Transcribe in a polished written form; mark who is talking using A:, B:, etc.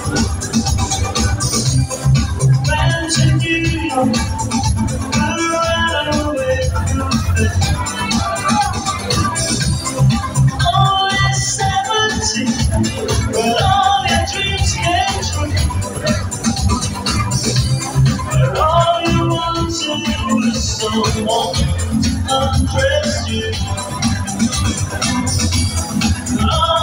A: Went to New York, flew right away from there. Only 17, but all your dreams came true. But all you wanted was someone to undress you.